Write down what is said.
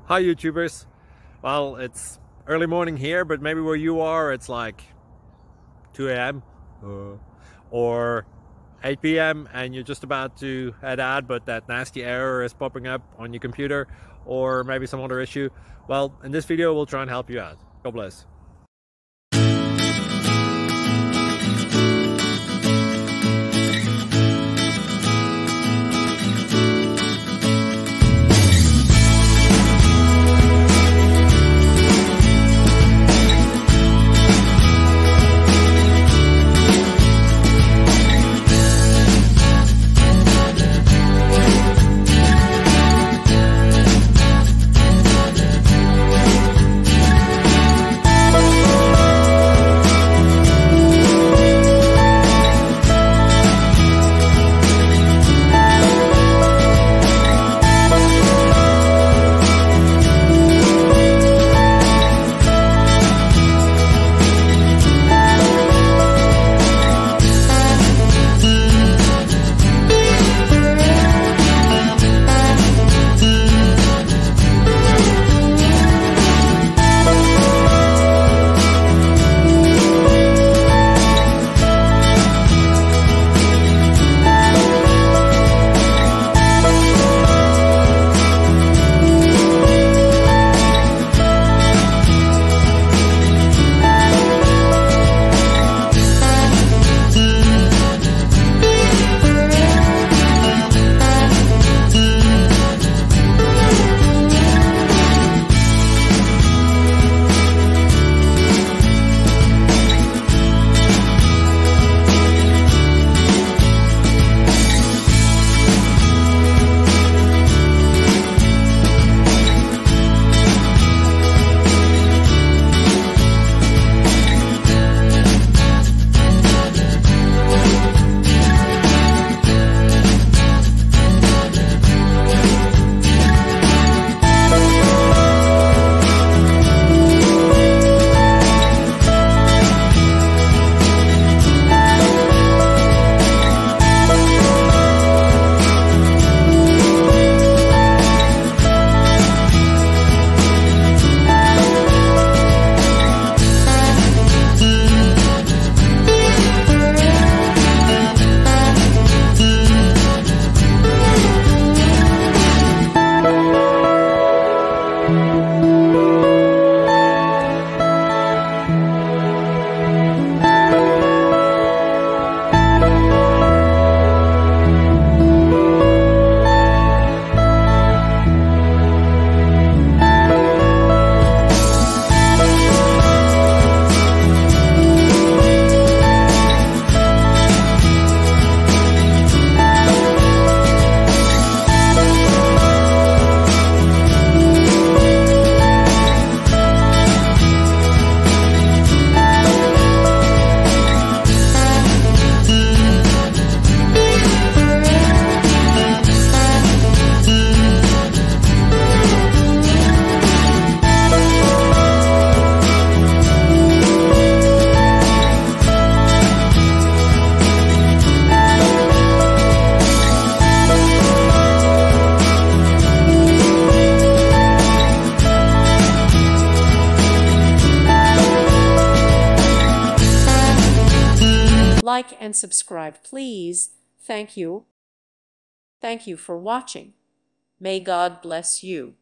Hi YouTubers. Well, it's early morning here, but maybe where you are it's like 2 a.m. or 8 p.m. and you're just about to head out, but that nasty error is popping up on your computer, or maybe some other issue. Well, in this video we'll try and help you out. God bless. Like and subscribe, please. Thank you. Thank you for watching. May God bless you.